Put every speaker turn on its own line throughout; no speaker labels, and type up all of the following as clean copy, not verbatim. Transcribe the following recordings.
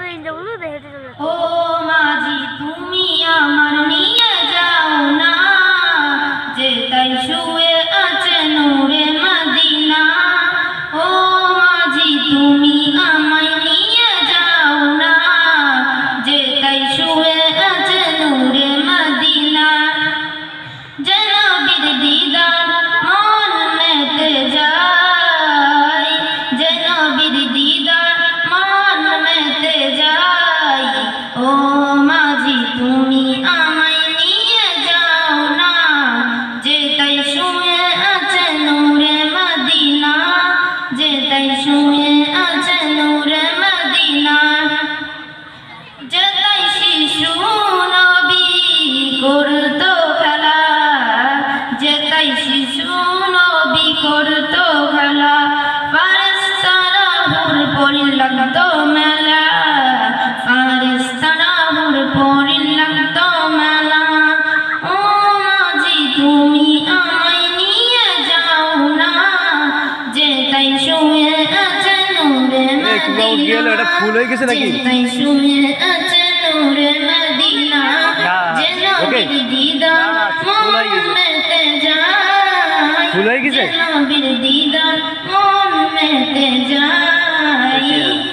ও মাঝি তুমি আমার নিয়ে যাও না, যে তাই শুয়ে আছে নূরে মদিনা। ও মাঝি তুমি আমায় নিয়ে যাও না, যে তাই শুয়ে আছে নূরে মদিনা। যেন নবীর দিদার মন মেতে যায়, যেন নবীর দিদার মন মেতে যায়। ও মাঝি তুমি আমায় নিয়ে যাও না, যে তাই শুয়ে আছে নূরে মদিনা, যে তাই শুয়ে আছে নূরে মদিনা। যে তাই শিশু নবী করতো খেলা, যে তাই শিশু নবী করতো খেলা। ফারেস্তারা হুর পরি লাগতো মেলা, ফারেস্তারা হুর পরি লাগতো মেলা। ও মাঝি তুমি আমায় নিয়ে যাও না, যে তাই শুয়ে আছে নূরে মদিনা, যে তাই শুয়ে আছে নূরে মদিনা। যে নবীর দিদার মন মেতে যায়, যে নবীর দিদার মন মেতে যায়।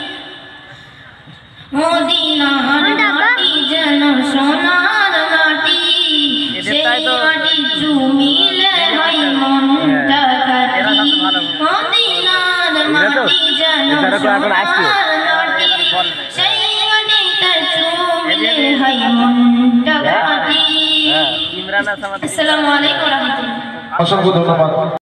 মদিনার মাটি যেন সোনার মাটি, সেই মাটি চুমিলে হয় মনটা খাঁটি। মদিনার মাটি যেন সোনার মাটি, সেই মাটিতে চুমিলে হয় মনটা খাঁটি। আসসালামু আলাইকুম ওয়া রাহমাতুল্লাহ।
অসংখ্য ধন্যবাদ।